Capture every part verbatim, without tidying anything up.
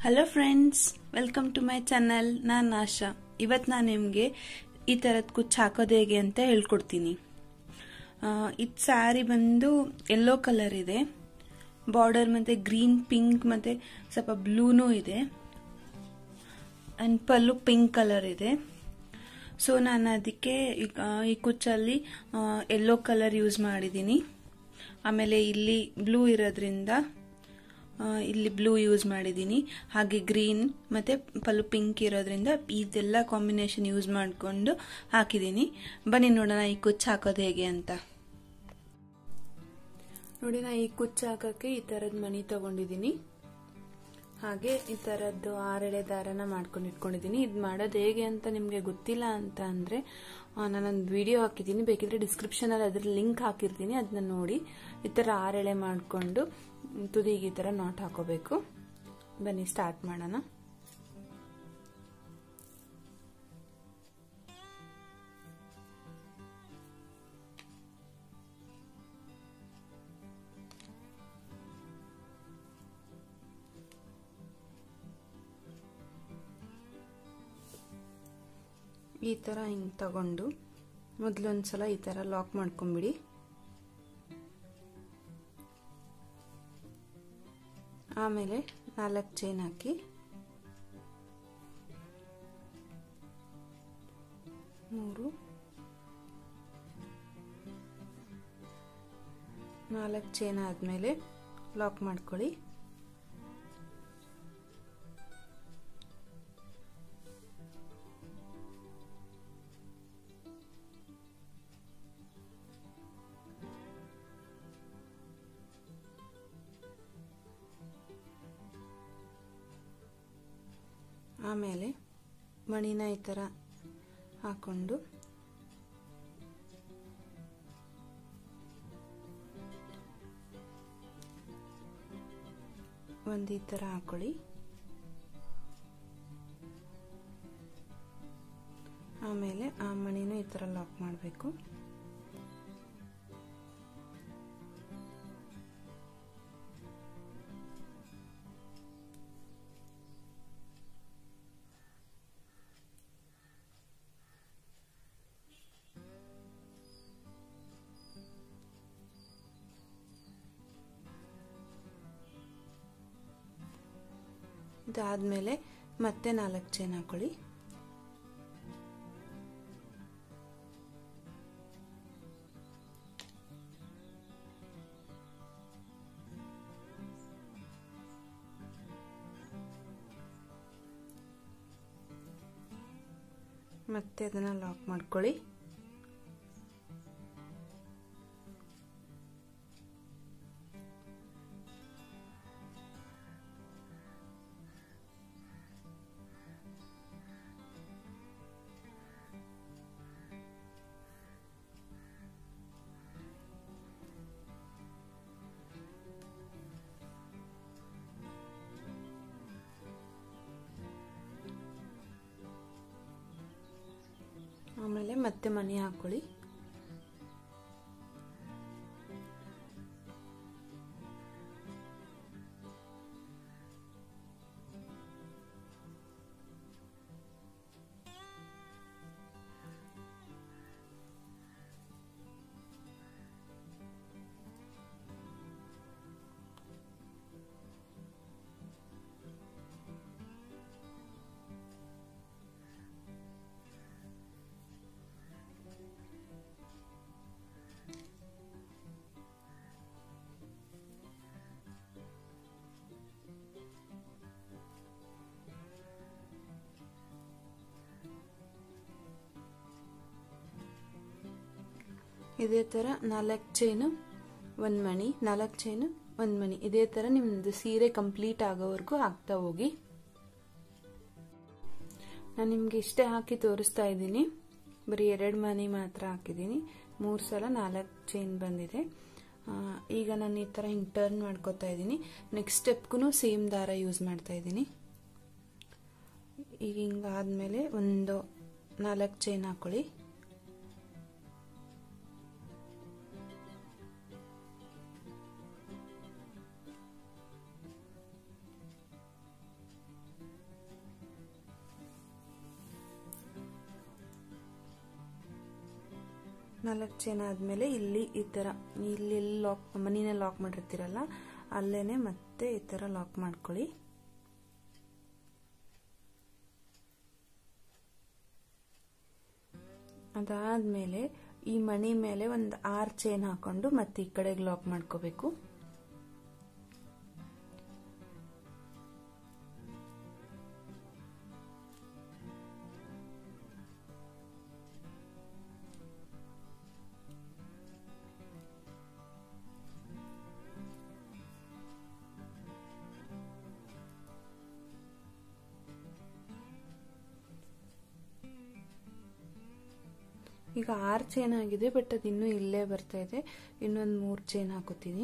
Hello friends, welcome to my channel. ನಾನು ಆಶಾ. ಇವತ್ತು ನಾನು ನಿಮಗೆ ಈ ಥರದ್ದು ಕುಚ್ಚು ಹಾಕೋದು ಹೇಗೆ ಅಂತ ಹೇಳ್ಕೊಡ್ತೀನಿ. ಇದು ಸ್ಯಾರಿ ಬಂದು ಯೆಲ್ಲೋ ಕಲರ್ ಇದೆ, ಬಾರ್ಡರ್ ಮತ್ತು ಗ್ರೀನ್, ಪಿಂಕ್ ಮತ್ತು ಸ್ವಲ್ಪ ಬ್ಲೂನೂ ಇದೆ, ಆ್ಯಂಡ್ ಪಲ್ಲು ಪಿಂಕ್ ಕಲರ್ ಇದೆ. ಸೊ ನಾನು ಅದಕ್ಕೆ ಈ ಕುಚ್ಚಲ್ಲಿ ಯೆಲ್ಲೋ ಕಲರ್ ಯೂಸ್ ಮಾಡಿದ್ದೀನಿ. ಆಮೇಲೆ ಇಲ್ಲಿ ಬ್ಲೂ ಇರೋದ್ರಿಂದ ಇಲ್ಲಿ ಬ್ಲೂ ಯೂಸ್ ಮಾಡಿದ್ದೀನಿ. ಹಾಗೆ ಗ್ರೀನ್ ಮತ್ತು ಪಲ್ಲು ಪಿಂಕ್ ಇರೋದ್ರಿಂದ ಇದೆಲ್ಲ ಕಾಂಬಿನೇಷನ್ ಯೂಸ್ ಮಾಡಿಕೊಂಡು ಹಾಕಿದ್ದೀನಿ. ಬನ್ನಿ ನೋಡೋಣ ಈ ಕುಚ್ಚು ಹಾಕೋದು ಹೇಗೆ ಅಂತ. ನೋಡಿ, ನಾ ಈ ಕುಚ್ಚು ಹಾಕೋಕ್ಕೆ ಈ ಥರದ್ದು ಮಣಿ ತಗೊಂಡಿದ್ದೀನಿ. ಹಾಗೆ ಈ ಥರದ್ದು ಆರೆಳೆ ದಾರನ ಮಾಡ್ಕೊಂಡು ಇಟ್ಕೊಂಡಿದ್ದೀನಿ. ಇದು ಮಾಡೋದು ಹೇಗೆ ಅಂತ ನಿಮಗೆ ಗೊತ್ತಿಲ್ಲ ಅಂತ ಅಂದರೆ ನಾನೊಂದು ವಿಡಿಯೋ ಹಾಕಿದ್ದೀನಿ, ಬೇಕಿದ್ರೆ ಡಿಸ್ಕ್ರಿಪ್ಷನಲ್ಲಿ ಅದ್ರ ಲಿಂಕ್ ಹಾಕಿರ್ತೀನಿ, ಅದನ್ನ ನೋಡಿ ಈ ಥರ ಆರೆಳೆ ಮಾಡಿಕೊಂಡು ತುದಿಗೆ ಈ ಥರ ನಾಟ್ ಹಾಕೋಬೇಕು. ಬನ್ನಿ ಸ್ಟಾರ್ಟ್ ಮಾಡೋಣ. ಈ ಥರ ಹಿಂಗೆ ತಗೊಂಡು ಮೊದಲೊಂದ್ಸಲ ಈ ಥರ ಲಾಕ್ ಮಾಡ್ಕೊಂಬಿಡಿ. ಆಮೇಲೆ ನಾಲ್ಕು ಚೈನ್ ಹಾಕಿ ಮೂರು ನಾಲ್ಕು ಚೈನ್ ಆದಮೇಲೆ ಲಾಕ್ ಮಾಡ್ಕೊಳ್ಳಿ. ಆಮೇಲೆ ಮಣಿನ ಈ ಥರ ಹಾಕೊಂಡು ಒಂದು ಈ ಥರ ಹಾಕೊಳ್ಳಿ. ಆಮೇಲೆ ಆ ಮಣಿನೂ ಈ ಥರ ಲಾಕ್ ಮಾಡಬೇಕು. ಇದಾದ್ಮೇಲೆ ಮತ್ತೆ ನಾಲ್ಕು ಚೈನ್ ಹಾಕೊಳ್ಳಿ. ಮತ್ತೆ ಅದನ್ನ ಲಾಕ್ ಮಾಡ್ಕೊಳ್ಳಿ. ಆಮೇಲೆ ಮತ್ತೆ ಮಣಿ ಹಾಕೊಳ್ಳಿ. ಇದೇ ಥರ ನಾಲ್ಕು ಚೈನು ಒಂದು ಮಣಿ, ನಾಲ್ಕು ಚೈನು ಒಂದು ಮಣಿ, ಇದೇ ಥರ ನಿಮ್ಮದು ಸೀರೆ ಕಂಪ್ಲೀಟ್ ಆಗೋವರೆಗೂ ಹಾಕ್ತಾ ಹೋಗಿ. ನಾನು ನಿಮಗೆ ಇಷ್ಟೇ ಹಾಕಿ ತೋರಿಸ್ತಾ ಇದ್ದೀನಿ. ಬರೀ ಎರಡು ಮಣಿ ಮಾತ್ರ ಹಾಕಿದ್ದೀನಿ. ಮೂರು ಸಲ ನಾಲ್ಕು ಚೈನ್ ಬಂದಿದೆ. ಈಗ ನಾನು ಈ ಥರ ಹಿಂಗೆ ಟರ್ನ್ ಮಾಡ್ಕೋತಾ ಇದ್ದೀನಿ. ನೆಕ್ಸ್ಟ್ ಸ್ಟೆಪ್ಗೂ ಸೇಮ್ ದಾರ ಯೂಸ್ ಮಾಡ್ತಾ ಇದ್ದೀನಿ. ಈಗ ಹಿಂಗಾದ್ಮೇಲೆ ಒಂದು ನಾಲ್ಕು ಚೈನ್ ಹಾಕೊಳ್ಳಿ. ನಾಲ್ಕು ಚೈನ್ ಆದಮೇಲೆ ಇಲ್ಲಿ ಈ ಥರ ಇಲ್ಲಿ ಲಾಕ್ ಮನಿನ ಲಾಕ್ ಮಾಡಿರ್ತೀರಲ್ಲ ಅಲ್ಲೇನೆ ಮತ್ತೆ ಈ ಥರ ಲಾಕ್ ಮಾಡ್ಕೊಳ್ಳಿ. ಅದಾದ್ಮೇಲೆ ಈ ಮಣಿ ಮೇಲೆ ಒಂದು ಆರು ಚೈನ್ ಹಾಕೊಂಡು ಮತ್ತೆ ಈ ಕಡೆಗೆ ಲಾಕ್ ಮಾಡ್ಕೋಬೇಕು. ಈಗ ಆರು ಚೈನ್ ಆಗಿದೆ, ಬಟ್ ಅದು ಇನ್ನೂ ಇಲ್ಲೇ ಬರ್ತಾ ಇದೆ. ಇನ್ನೊಂದು ಮೂರು ಚೈನ್ ಹಾಕೋತೀನಿ.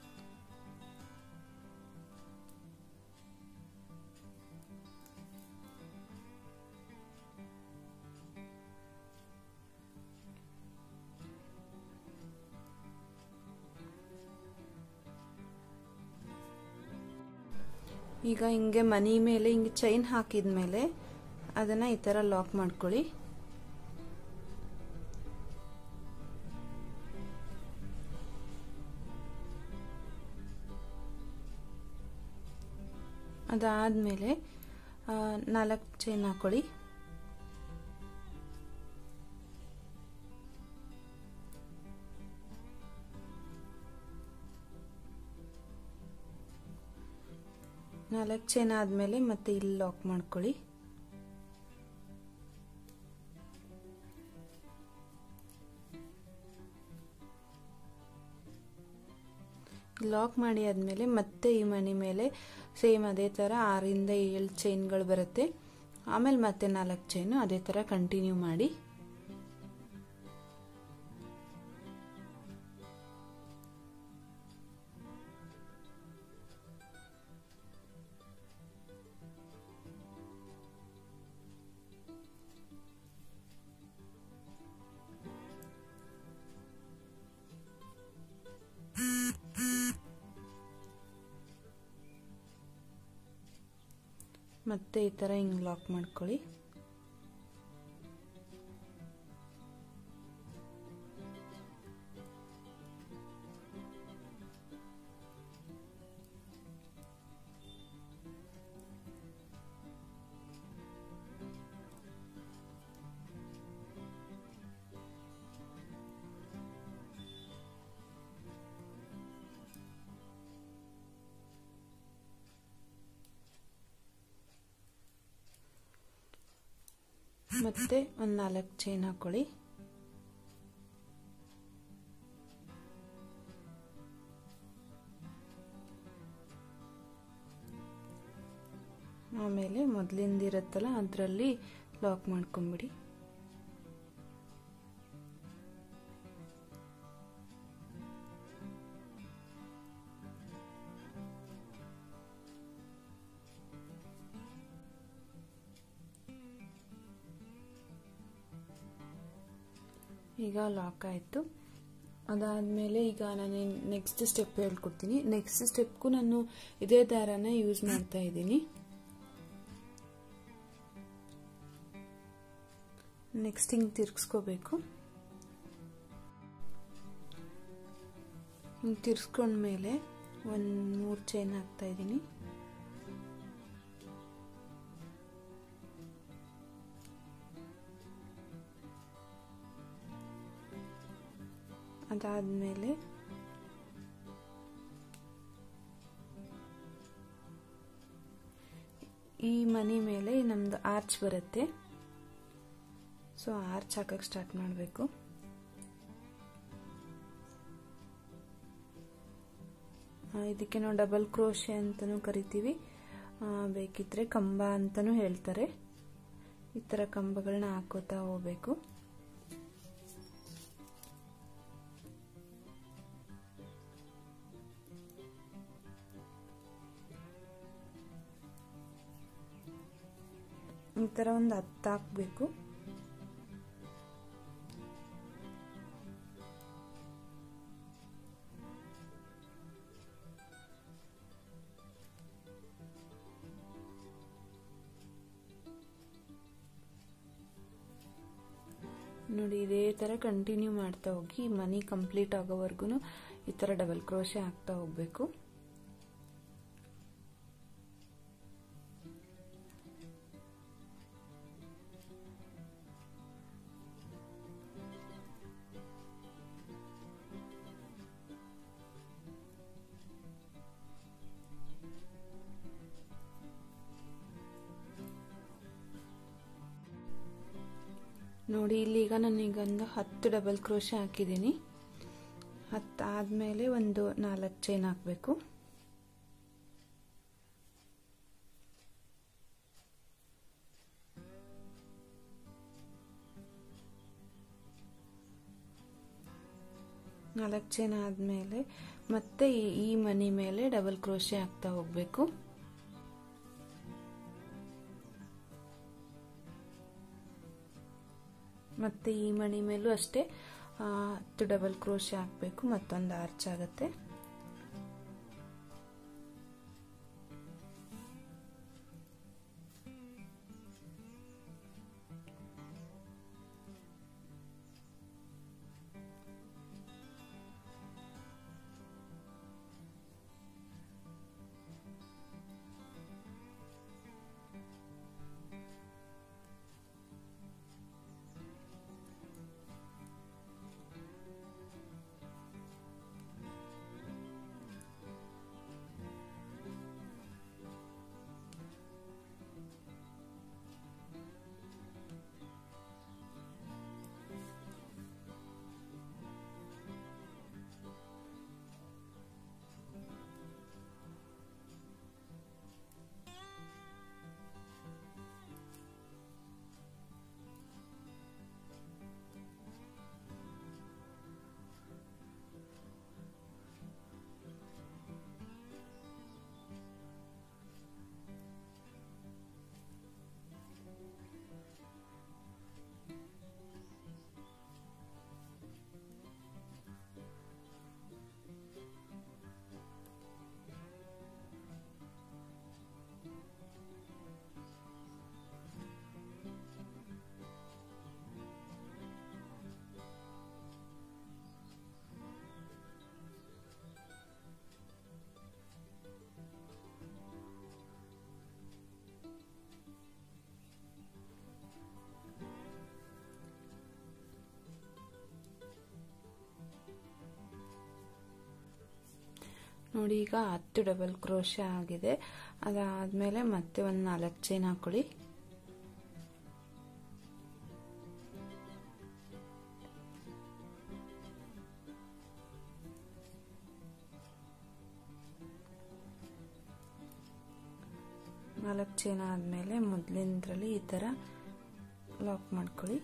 ಈಗ ಹಿಂಗೆ ಮನಿ ಮೇಲೆ ಹಿಂಗೆ ಚೈನ್ ಹಾಕಿದ್ಮೇಲೆ ಅದನ್ನ ಈ ತರ ಲಾಕ್ ಮಾಡ್ಕೊಳ್ಳಿ. ಅದಾದ್ಮೇಲೆ ನಾಲ್ಕು ಚೈನ್ ಹಾಕೊಳ್ಳಿ. ನಾಲ್ಕು ಚೈನ್ ಆದ್ಮೇಲೆ ಮತ್ತೆ ಇಲ್ಲಿ ಲಾಕ್ ಮಾಡ್ಕೊಳ್ಳಿ. ಲಾಕ್ ಮಾಡಿ ಆದ್ಮೇಲೆ ಮತ್ತೆ ಈ ಮಣಿ ಮೇಲೆ ಸೇಮ್ ಅದೇ ತರ ಆರಿಂದ ಏಳು ಚೈನ್ಗಳು ಬರುತ್ತೆ. ಆಮೇಲೆ ಮತ್ತೆ ನಾಲ್ಕು ಚೈನ್ ಅದೇ ತರ ಕಂಟಿನ್ಯೂ ಮಾಡಿ. ಮತ್ತೆ ಈ ತರ ಹಿಂಗ್ ಲಾಕ್ ಮಾಡ್ಕೊಳ್ಳಿ. ಮತ್ತೆ ಒಂದು ನಾಲ್ಕು ಚೈನ್ ಹಾಕೊಳ್ಳಿ. ಆಮೇಲೆ ಮೊದಲಿಂದ ಇರುತ್ತಲ್ಲ ಅದರಲ್ಲಿ ಲಾಕ್ ಮಾಡ್ಕೊಂಬಿಡಿ. ಈಗ ಲಾಕ್ ಆಯಿತು. ಅದಾದಮೇಲೆ ಈಗ ನಾನು ನೆಕ್ಸ್ಟ್ ಸ್ಟೆಪ್ ಹೇಳ್ಕೊಡ್ತೀನಿ. ನೆಕ್ಸ್ಟ್ ಸ್ಟೆಪ್ಗೂ ನಾನು ಇದೇ ದಾರನ ಯೂಸ್ ಮಾಡ್ತಾ ಇದ್ದೀನಿ. ನೆಕ್ಸ್ಟ್ ಹಿಂಗೆ ತಿರ್ಗಿಸ್ಕೋಬೇಕು. ಹಿಂಗೆ ತಿರ್ಸ್ಕೊಂಡ್ಮೇಲೆ ಒಂದು ಮೂರು ಚೈನ್ ಹಾಕ್ತಾ ಇದ್ದೀನಿ. ಅದಾದ್ಮೇಲೆ ಈ ಮನಿ ಮೇಲೆ ನಮ್ದು ಆರ್ಚ್ ಬರುತ್ತೆ. ಸೊ ಆರ್ಚ್ ಹಾಕಕ್ಕೆ ಸ್ಟಾರ್ಟ್ ಮಾಡಬೇಕು. ಇದಕ್ಕೆ ನಾವು ಡಬಲ್ ಕ್ರೋಶೆ ಅಂತಾನೂ ಕರಿತೀವಿ, ಬೇಕಿದ್ರೆ ಕಂಬ ಅಂತಾನೂ ಹೇಳ್ತಾರೆ. ಈ ತರ ಕಂಬಗಳನ್ನ ಹಾಕೋತಾ ಹೋಗ್ಬೇಕು. ಈ ತರ ಒಂದು ಹತ್ತು ಹಾಕ್ಬೇಕು. ನೋಡಿ ಇದೇ ತರ ಕಂಟಿನ್ಯೂ ಮಾಡ್ತಾ ಹೋಗಿ ಮನಿ ಕಂಪ್ಲೀಟ್ ಆಗೋವರೆಗೂ ಈ ತರ ಡಬಲ್ ಕ್ರೋಶೆ ಹಾಕ್ತಾ ಹೋಗ್ಬೇಕು. ನೋಡಿ ಇಲ್ಲಿ ಈಗ ನಾನೀಗೊಂದು ಹತ್ತು ಡಬಲ್ ಕ್ರೋಶೆ ಹಾಕಿದ್ದೀನಿ. ಹತ್ತು ಆದ್ಮೇಲೆ ಒಂದು ನಾಲ್ಕು ಚೈನ್ ಹಾಕಬೇಕು. ನಾಲ್ಕು ಚೈನ್ ಆದ್ಮೇಲೆ ಮತ್ತೆ ಈ ಮನಿ ಮೇಲೆ ಡಬಲ್ ಕ್ರೋಶೆ ಹಾಕ್ತಾ ಹೋಗ್ಬೇಕು. ಮತ್ತೆ ಈ ಮಣಿ ಮೇಲೂ ಅಷ್ಟೇ ಹತ್ತು ಡಬಲ್ ಕ್ರೋಶೆ ಹಾಕಬೇಕು. ಮತ್ತೊಂದು ಆರ್ಚ್ ಆಗುತ್ತೆ. ನೋಡಿ ಈಗ ಹತ್ತು ಡಬಲ್ ಕ್ರೋಶೆ ಆಗಿದೆ. ಅದಾದ್ಮೇಲೆ ಮತ್ತೆ ಒಂದು ನಾಲ್ಕು ಚೈನ್ ಹಾಕೊಳ್ಳಿ. ನಾಲ್ಕು ಚೈನ್ ಆದ್ಮೇಲೆ ಮೊದಲಿಂದ್ರಲ್ಲಿ ಈ ತರ ಲಾಕ್ ಮಾಡ್ಕೊಳ್ಳಿ.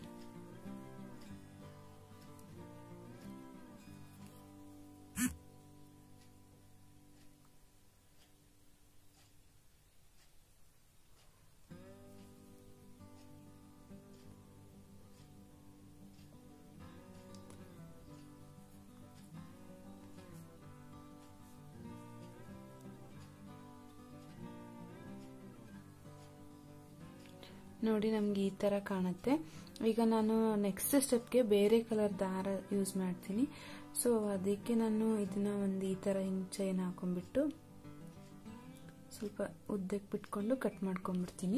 ನೋಡಿ ನಮ್ಗೆ ಈ ತರ ಕಾಣುತ್ತೆ. ಈಗ ನಾನು ನೆಕ್ಸ್ಟ್ ಸ್ಟೆಪ್ಗೆ ಬೇರೆ ಕಲರ್ ದಾರ ಯೂಸ್ ಮಾಡ್ತೀನಿ. ಸೊ ಅದಕ್ಕೆ ನಾನು ಇದನ್ನ ಒಂದು ಈ ತರ ಹಿಂಗ್ ಚೈನ್ ಹಾಕೊಂಡ್ಬಿಟ್ಟು ಸ್ವಲ್ಪ ಉದ್ದಕ್ಕೆ ಬಿಟ್ಕೊಂಡು ಕಟ್ ಮಾಡ್ಕೊಂಡ್ಬಿಡ್ತೀನಿ.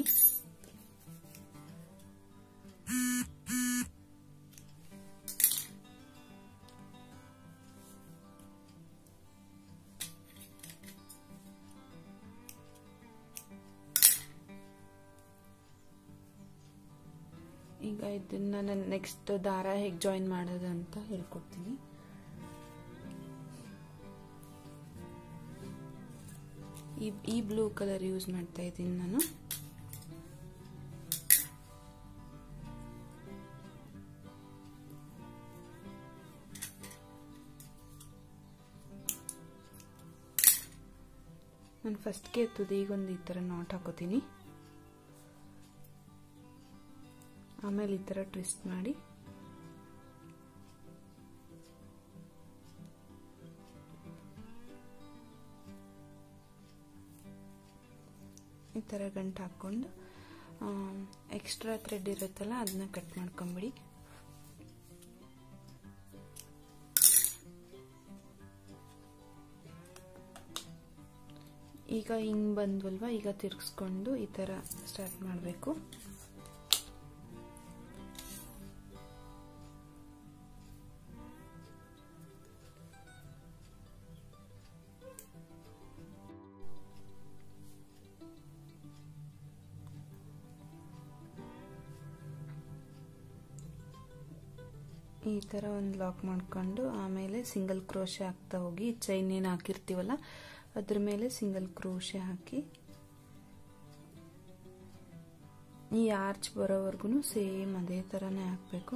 ಈಗ ಇದನ್ನ ನಾನು ನೆಕ್ಸ್ಟ್ ದಾರ ಹೇಗೆ ಜಾಯಿನ್ ಮಾಡೋದು ಅಂತ ಹೇಳ್ಕೊಡ್ತೀನಿ. ಈ ಈ ಬ್ಲೂ ಕಲರ್ ಯೂಸ್ ಮಾಡ್ತಾ ಇದ್ದೀನಿ ನಾನು. ನಾನು ಫಸ್ಟ್ಗೆ ತುದಿಗೊಂದು ಈ ತರ ನಾಟ್ ಹಾಕೋತೀನಿ. ಆಮೇಲೆ ಈ ತರ ಟ್ವಿಸ್ಟ್ ಮಾಡಿ ಈ ತರ ಗಂಟು ಹಾಕೊಂಡು ಎಕ್ಸ್ಟ್ರಾ ಥ್ರೆಡ್ ಇರುತ್ತಲ್ಲ ಅದನ್ನ ಕಟ್ ಮಾಡ್ಕೊಂಬಿಡಿ. ಈಗ ಹಿಂಗ್ ಬಂದ್ವಲ್ವಾ, ಈಗ ತಿರ್ಗಿಸ್ಕೊಂಡು ಈ ತರ ಸ್ಟಾರ್ಟ್ ಮಾಡಬೇಕು. ಈ ತರ ಒಂದು ಲಾಕ್ ಮಾಡ್ಕೊಂಡು ಆಮೇಲೆ ಸಿಂಗಲ್ ಕ್ರೋಶೆ ಹಾಕ್ತಾ ಹೋಗಿ, ಚೈನ್ ಏನು ಹಾಕಿರ್ತೀವಲ್ಲ ಅದ್ರ ಮೇಲೆ ಸಿಂಗಲ್ ಕ್ರೋಶೆ ಹಾಕಿ ಈ ಆರ್ಚ್ ಬರೋವರೆಗೂ ಸೇಮ್ ಅದೇ ತರನೇ ಹಾಕಬೇಕು.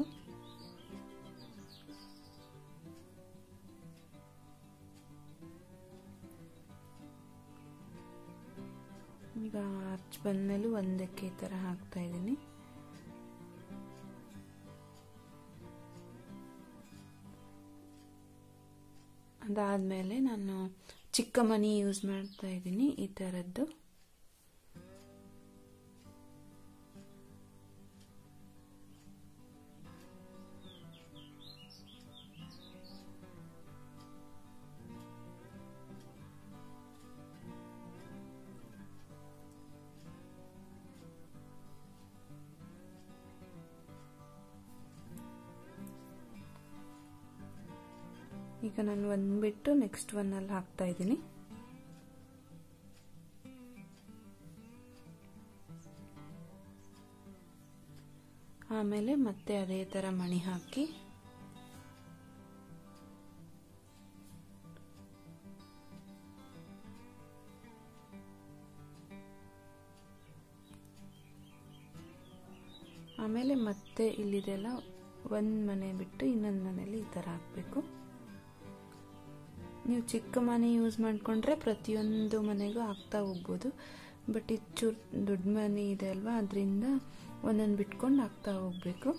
ಈಗ ಆರ್ಚ್ ಬಂದ್ಮೇಲೂ ಒಂದಕ್ಕೆ ಈ ತರ ಹಾಕ್ತಾ ಇದ್ದೀನಿ. ಅದಾದ್ಮೇಲೆ ನಾನು ಚಿಕ್ಕ ಮಣಿ ಯೂಸ್ ಮಾಡ್ತಾ ಇದ್ದೀನಿ ಈ ತರದ್ದು. ಈಗ ನಾನು ಒಂದು ಬಿಟ್ಟು ನೆಕ್ಸ್ಟ್ ಒನ್ ಅಲ್ಲಿ ಹಾಕ್ತಾ ಇದ್ದೀನಿ. ಆಮೇಲೆ ಮತ್ತೆ ಅದೇ ತರ ಮಣಿ ಹಾಕಿ ಆಮೇಲೆ ಮತ್ತೆ ಇಲ್ಲಿದೆಲ್ಲ ಒಂದ್ ಮನೆ ಬಿಟ್ಟು ಇನ್ನೊಂದು ಮನೆಯಲ್ಲಿ ಈ ತರ ಹಾಕಬೇಕು. ನೀವು ಚಿಕ್ಕ ಮನೆ ಯೂಸ್ ಮಾಡ್ಕೊಂಡ್ರೆ ಪ್ರತಿಯೊಂದು ಮನೆಗೂ ಹಾಕ್ತಾ ಹೋಗ್ಬೋದು. ಬಟ್ ಇದು ಚೂರು ದೊಡ್ಡ ಮನೆ ಇದೆ ಅಲ್ವಾ, ಅದರಿಂದ ಒಂದೊಂದು ಬಿಟ್ಕೊಂಡು ಹಾಕ್ತಾ ಹೋಗ್ಬೇಕು.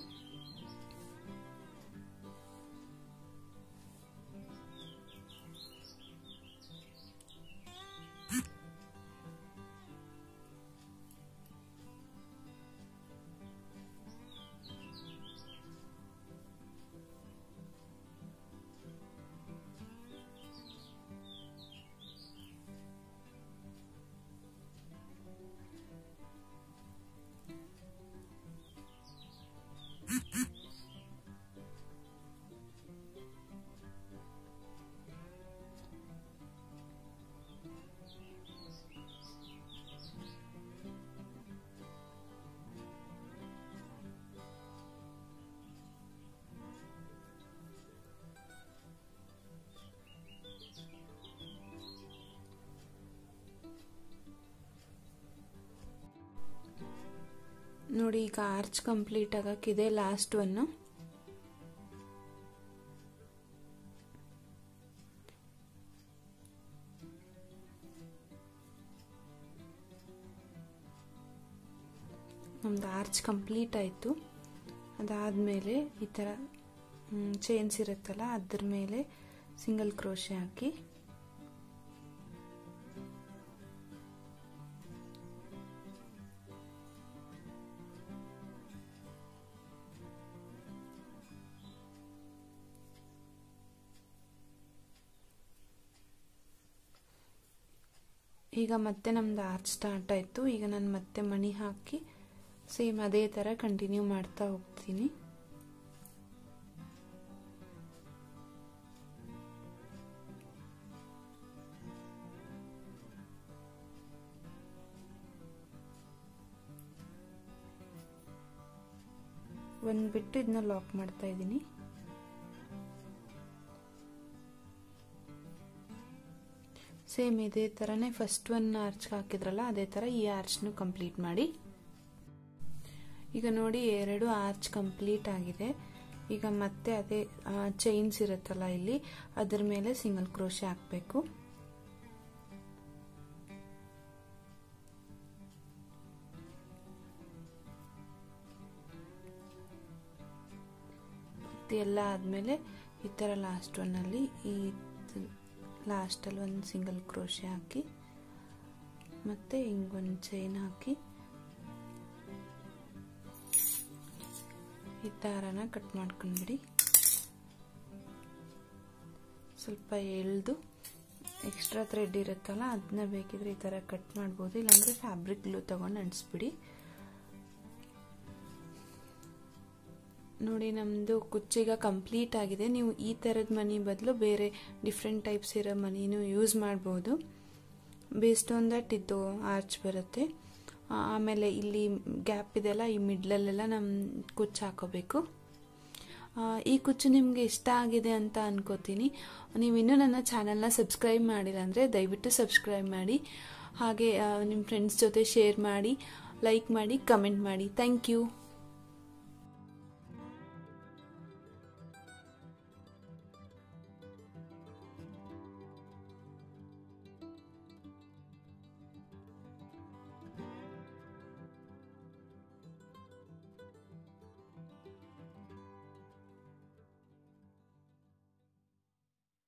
ನೋಡಿ ಈಗ ಆರ್ಚ್ ಕಂಪ್ಲೀಟ್ ಆಗಕ್ಕಿದೆ, ಲಾಸ್ಟ್ ಒನ್. ನಮ್ದು ಆರ್ಚ್ ಕಂಪ್ಲೀಟ್ ಆಯಿತು. ಅದಾದಮೇಲೆ ಈ ಥರ ಚೈನ್ಸ್ ಇರುತ್ತಲ್ಲ ಅದ್ರ ಮೇಲೆ ಸಿಂಗಲ್ ಕ್ರೋಶೆ ಹಾಕಿ ಈಗ ಮತ್ತೆ ನಮ್ದು ಆರ್ಚ್ ಸ್ಟಾರ್ಟ್ ಆಯಿತು. ಈಗ ನಾನು ಮತ್ತೆ ಮಣಿ ಹಾಕಿ ಸೇಮ್ ಅದೇ ಥರ ಕಂಟಿನ್ಯೂ ಮಾಡ್ತಾ ಹೋಗ್ತೀನಿ. ಒಂದು ಬಿಟ್ಟು ಇದನ್ನ ಲಾಕ್ ಮಾಡ್ತಾ ಇದ್ದೀನಿ. ಸೇಮ್ ಇದೇ ಥರನೇ ಫಸ್ಟ್ ಒನ್ ಆರ್ಚ್ ಹಾಕಿದ್ರಲ್ಲ ಅದೇ ಥರ ಈ ಆರ್ಚ್ನು ಕಂಪ್ಲೀಟ್ ಮಾಡಿ. ಈಗ ನೋಡಿ ಎರಡು ಆರ್ಚ್ ಕಂಪ್ಲೀಟ್ ಆಗಿದೆ. ಈಗ ಮತ್ತೆ ಅದೇ ಚೈನ್ಸ್ ಇರುತ್ತಲ್ಲ ಇಲ್ಲಿ ಅದ್ರ ಮೇಲೆ ಸಿಂಗಲ್ ಕ್ರೋಶೆ ಹಾಕಬೇಕು. ಎಲ್ಲ ಆದಮೇಲೆ ಈ ಥರ ಲಾಸ್ಟ್ ಒನ್ನಲ್ಲಿ ಈ ಲಾಸ್ಟಲ್ಲಿ ಒಂದು ಸಿಂಗಲ್ ಕ್ರೋಶೆ ಹಾಕಿ ಮತ್ತೆ ಹಿಂಗೊಂದು ಚೈನ್ ಹಾಕಿ ಈ ದಾರನ ಕಟ್ ಮಾಡ್ಕೊಂಡ್ಬಿಡಿ. ಸ್ವಲ್ಪ ಎಳೆದು ಎಕ್ಸ್ಟ್ರಾ ಥ್ರೆಡ್ ಇರುತ್ತಲ್ಲ ಅದನ್ನ ಬೇಕಿದ್ರೆ ಈ ಥರ ಕಟ್ ಮಾಡ್ಬೋದು, ಇಲ್ಲಾಂದರೆ ಫ್ಯಾಬ್ರಿಕ್ ಗ್ಲೂ ತಗೊಂಡು ಅಂಟಿಸ್ಬಿಡಿ. ನೋಡಿ ನಮ್ಮದು ಕುಚ್ಚೀಗ ಕಂಪ್ಲೀಟ್ ಆಗಿದೆ. ನೀವು ಈ ಥರದ ಮನಿ ಬದಲು ಬೇರೆ ಡಿಫ್ರೆಂಟ್ ಟೈಪ್ಸ್ ಇರೋ ಮನಿನೂ ಯೂಸ್ ಮಾಡ್ಬೋದು. ಬೇಸ್ಡ್ ಆನ್ ದಟ್ ಇದು ಆರ್ಚ್ ಬರುತ್ತೆ. ಆಮೇಲೆ ಇಲ್ಲಿ ಗ್ಯಾಪ್ ಇದೆಲ್ಲ, ಈ ಮಿಡ್ಲಲ್ಲೆಲ್ಲ ನಮ್ಮ ಕುಚ್ಚು ಹಾಕೋಬೇಕು. ಈ ಕುಚ್ಚು ನಿಮಗೆ ಇಷ್ಟ ಆಗಿದೆ ಅಂತ ಅನ್ಕೋತೀನಿ. ನೀವು ಇನ್ನೂ ನನ್ನ ಚಾನಲ್ನ ಸಬ್ಸ್ಕ್ರೈಬ್ ಮಾಡಿಲ್ಲ ಅಂದರೆ ದಯವಿಟ್ಟು ಸಬ್ಸ್ಕ್ರೈಬ್ ಮಾಡಿ, ಹಾಗೆ ನಿಮ್ಮ ಫ್ರೆಂಡ್ಸ್ ಜೊತೆ ಶೇರ್ ಮಾಡಿ, ಲೈಕ್ ಮಾಡಿ, ಕಮೆಂಟ್ ಮಾಡಿ. Thank you.